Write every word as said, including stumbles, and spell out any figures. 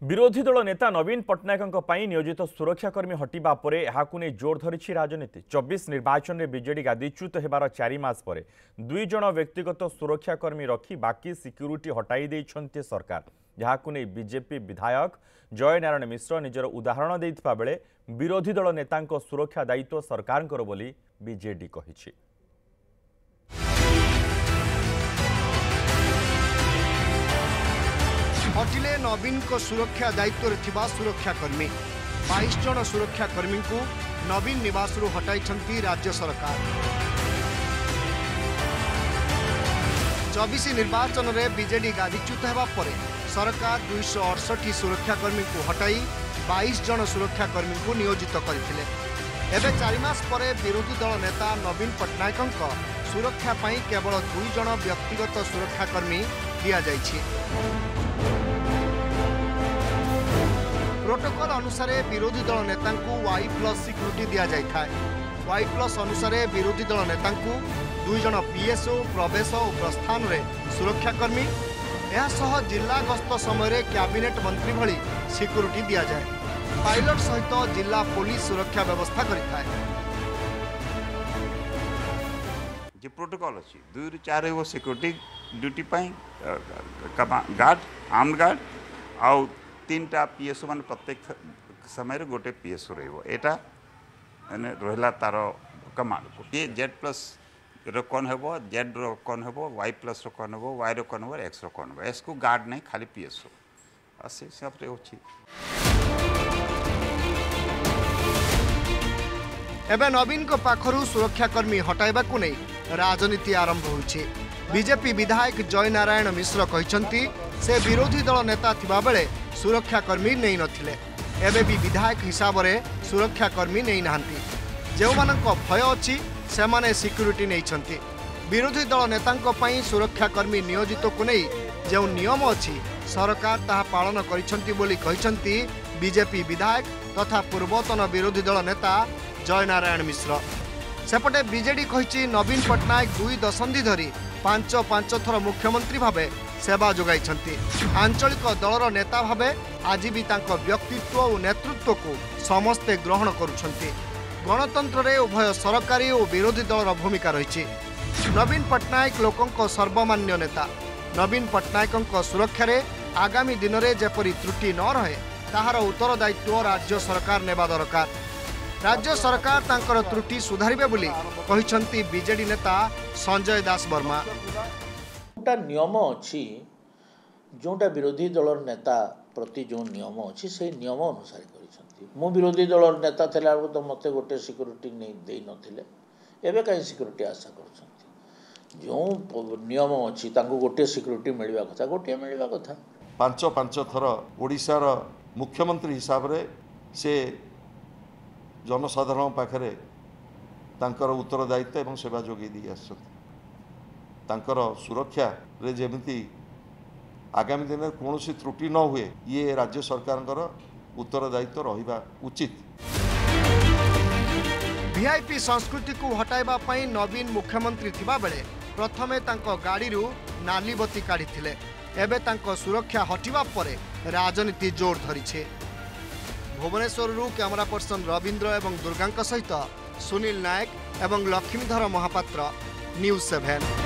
विरोधी दल नेता नवीन पट्टनायक नियोजित सुरक्षाकर्मी हटिबा परे एहाकु नै जोर धरिछि राजनीति। चौबीस निर्वाचन में बीजेडी गादीच्युत हेबार चारि मास परे दुई जण व्यक्तिगत सुरक्षाकर्मी रखी बाकी सिक्यूरिटी हटाई दैछन्ते सरकार। जहाकु नै बीजेपी विधायक जय नारायण मिश्र निजर उदाहरण दैथिबा बेले विरोधी दल नेतांको सुरक्षा दायित्व सरकारଙ୍କର बोली बीजेडी कहिछि। हटिले नवीन को सुरक्षा दायित्व सुरक्षाकर्मी बाईस जन सुरक्षाकर्मी को नवीन निवास हटाई राज्य सरकार। चौबीस निर्वाचन में बीजेडी गादीच्युत होगा पर सरकार दुईश अड़सठ सुरक्षाकर्मी को हटाई बाईस जन सुरक्षाकर्मी को नियोजित करथिले। एबे चारि मास परे विरोधी दल नेता नवीन पट्टनायक सुरक्षा पाई केवल दुई जन व्यक्तिगत सुरक्षाकर्मी दिया जाइछि। प्रोटोकॉल अनुसार विरोधी दल नेता वाई प्लस सिक्यूरीटी दि जाए। वाई प्लस अनुसार विरोधी दल नेता दुई जन पीएसओ प्रवेश और प्रस्थान में सुरक्षाकर्मी यह जिला गस्त समय कैबिनेट मंत्री भली सिक्यूरीटी दि जाए। पायलट सहित जिला पुलिस सुरक्षा व्यवस्था करिथाय। जे प्रोटोकॉल अछि दुई रु चार वो सिक्यूरीटी ड्यूटी पाई गार्ड आर्म्ड गार्ड आउ तीन टा पीएसओ मान प्रत्येक समय रे गोटे पीएसओ रहइबो। एटा माने रहला तार कमांड को ये जेड प्लस रो कोन हेबो जेड रो कोन हेबो वाई प्लस रो कोन हेबो वाई रो कोन हेबो एक्स रो कोन हेबो। एस को गार्ड नहीं खाली पीएसओ असे सब रे होछि। एबे नवीन को पाखरु सुरक्षाकर्मी हटाइबा को नै राजनीति आरंभ होइछे। बीजेपी विधायक जय नारायण मिश्र कहिसंती से विरोधी दल नेता थिबा बेले सुरक्षाकर्मी नहीं नथिले। एबे भी विधायक हिसाब रे सुरक्षाकर्मी नहीं नाहंती। जो मानक भय अछि से माने सिक्यूरीटी नहीं छंती। विरोधी दल नेतांको पई सुरक्षाकर्मी नियोजित को नहीं जो नियम अछि सरकार ताहा पालन करिसंती बोली कहिसंती बीजेपी विधायक तथा पूर्वतन विरोधी दल नेता जय नारायण मिश्र। सेपटे बीजेडी कहिछि नवीन पट्टनायक दुई दशंधि धरी पांच पांच थर मुख्यमंत्री भावे सेवा जोगाई। आंचलिक दलर नेता भावे आज भी तांको व्यक्तित्व और नेतृत्व को समस्ते ग्रहण करुछंती। गणतंत्र रे उभय सरकारी और विरोधी दलर भूमिका रही। नवीन पट्टनायक लोकंको सर्वमान्य नेता। नवीन पट्टनायक सुरक्षा रे आगामी दिन में जेपरी त्रुटि न रहे ताहार उत्तरदायित्व राज्य सरकार नेबा दरकार। राज्य सरकार तांकर त्रुटि सुधारिबे बोली कहिसंती बीजेडी नेता संजय दास वर्मा। नियम अच्छी जोटा विरोधी दल नेता प्रति जो नियम अच्छी से नियम अनुसार कर विरोधी दल नेता थे तो मत गोटे सिक्यूरीटी नहीं दे नथिले। एबे कहीं सिक्यूरीटी आशा कर जो नियम अच्छी गोटे सिक्यूरीटी मिलवा कथा गोटे मिलवा कथा। पांच पांच थर ओडिशार मुख्यमंत्री हिसाब रे से जनसाधारण पाखरे तांकर उत्तरदायित्व एवं सेवा जोगे दी आसछथि। तांकर सुरक्षा रे जेमिति आगामी दिन में कौन त्रुटि न हुए ये राज्य सरकार उत्तरदायित्व रहिबा उचित। वीआईपी संस्कृति को हटाइबा पई नवीन मुख्यमंत्री थिबा बेले प्रथमे तांको गाड़ी रु नाली बत्ती काढिथिले। एबे तांको सुरक्षा हटिबा परे राजनीति जोर धरिछे। भुवनेश्वर रु कैमरा पर्सन रविंद्र एवं दुर्गांक सहित सुनील नायक एवं लक्ष्मीधर महापात्र न्यूज सेवन।